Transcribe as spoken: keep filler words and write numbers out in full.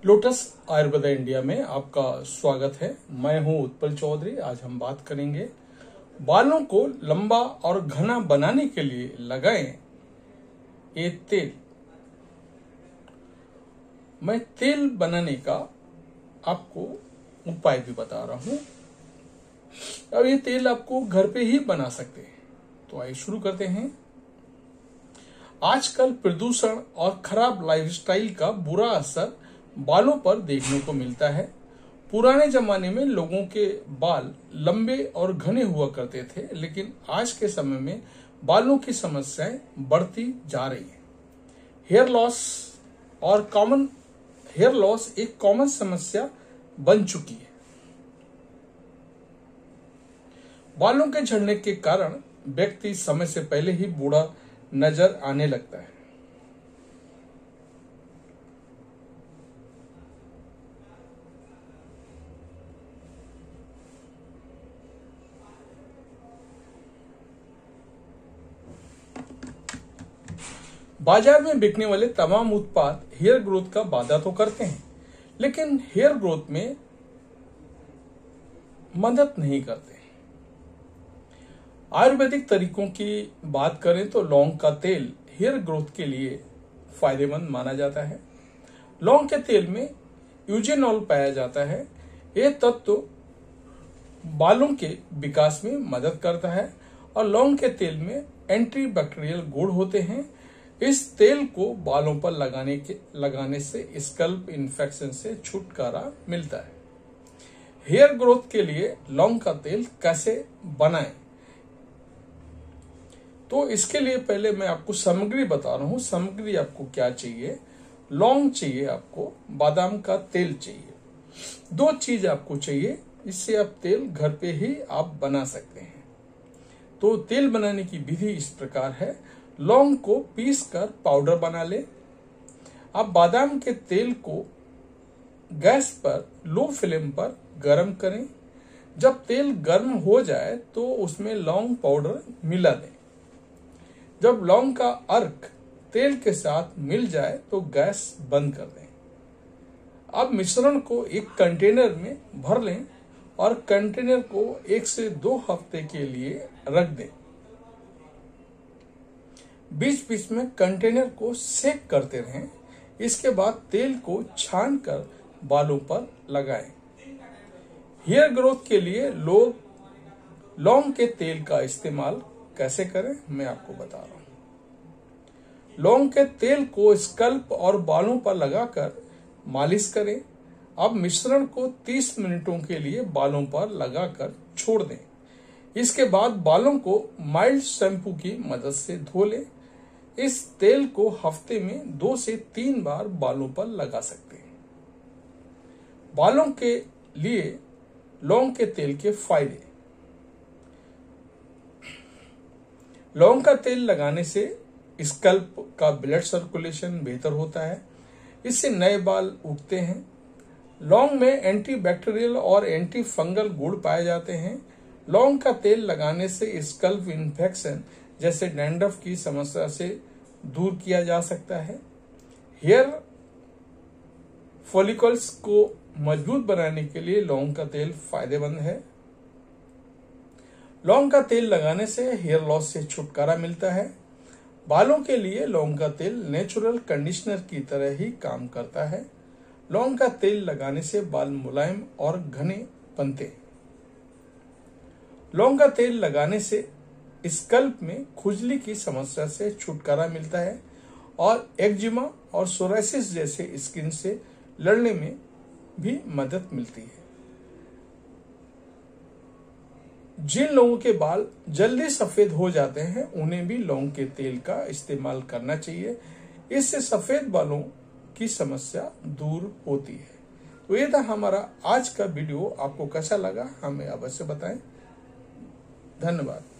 Lotus Ayurveda India में आपका स्वागत है। मैं हूं उत्पल चौधरी। आज हम बात करेंगे बालों को लंबा और घना बनाने के लिए लगाएं ये तेल। मैं तेल बनाने का आपको उपाय भी बता रहा हूं और ये तेल आपको घर पे ही बना सकते हैं। तो आइए शुरू करते हैं। आजकल प्रदूषण और खराब लाइफस्टाइल का बुरा असर बालों पर देखने को मिलता है। पुराने जमाने में लोगों के बाल लंबे और घने हुआ करते थे, लेकिन आज के समय में बालों की समस्याएं बढ़ती जा रही हैं। हेयर लॉस और कॉमन हेयर लॉस एक कॉमन समस्या बन चुकी है। बालों के झड़ने के कारण व्यक्ति समय से पहले ही बूढ़ा नजर आने लगता है। बाजार में बिकने वाले तमाम उत्पाद हेयर ग्रोथ का वादा तो करते हैं, लेकिन हेयर ग्रोथ में मदद नहीं करते। आयुर्वेदिक तरीकों की बात करें तो लौंग का तेल हेयर ग्रोथ के लिए फायदेमंद माना जाता है। लौंग के तेल में यूजेनॉल पाया जाता है। यह तत्व बालों के विकास में मदद करता है और लौंग के तेल में एंटी बैक्टीरियल गुण होते हैं। इस तेल को बालों पर लगाने के लगाने से स्कैल्प इन्फेक्शन से छुटकारा मिलता है। हेयर ग्रोथ के लिए लौंग का तेल कैसे बनाएं? तो इसके लिए पहले मैं आपको सामग्री बता रहा हूं। सामग्री आपको क्या चाहिए? लौंग चाहिए, आपको बादाम का तेल चाहिए। दो चीज आपको चाहिए, इससे आप तेल घर पे ही आप बना सकते हैं। तो तेल बनाने की विधि इस प्रकार है। लौंग को पीस कर पाउडर बना ले। आप बादाम के तेल को गैस पर लो फ्लेम पर गर्म करें। जब तेल गर्म हो जाए तो उसमें लौंग पाउडर मिला दें। जब लौंग का अर्क तेल के साथ मिल जाए तो गैस बंद कर दें। अब मिश्रण को एक कंटेनर में भर लें और कंटेनर को एक से दो हफ्ते के लिए रख दें। बीच बीच में कंटेनर को सेक करते रहें। इसके बाद तेल को छान कर बालों पर लगाएं। हेयर ग्रोथ के लिए लोग लौंग के तेल का इस्तेमाल कैसे करें, मैं आपको बता रहा हूं। लौंग के तेल को स्कैल्प और बालों पर लगाकर मालिश करें। अब मिश्रण को तीस मिनटों के लिए बालों पर लगाकर छोड़ दें। इसके बाद बालों को माइल्ड शैम्पू की मदद से धो लें। इस तेल को हफ्ते में दो से तीन बार बालों पर लगा सकते हैं। बालों के लिए लौंग के तेल के फायदे। लौंग का तेल लगाने से स्कैल्प का ब्लड सर्कुलेशन बेहतर होता है। इससे नए बाल उगते हैं। लौंग में एंटी बैक्टीरियल और एंटी फंगल गुण पाए जाते हैं। लौंग का तेल लगाने से स्कैल्प इन्फेक्शन जैसे डैंड्रफ की समस्या से दूर किया जा सकता है। हेयर फॉलिकल्स को मजबूत बनाने के लिए लौंग का तेल फायदेमंद है। लौंग का तेल लगाने से हेयर लॉस से छुटकारा मिलता है। बालों के लिए लौंग का तेल नेचुरल कंडीशनर की तरह ही काम करता है। लौंग का तेल लगाने से बाल मुलायम और घने बनते हैं। लौंग का तेल लगाने से स्कैल्प में खुजली की समस्या से छुटकारा मिलता है और एक्जिमा और सोराइसिस जैसे स्किन से लड़ने में भी मदद मिलती है। जिन लोगों के बाल जल्दी सफेद हो जाते हैं उन्हें भी लौंग के तेल का इस्तेमाल करना चाहिए। इससे सफेद बालों की समस्या दूर होती है। तो ये था हमारा आज का वीडियो। आपको कैसा लगा हमें अवश्य बताएं। धन्यवाद।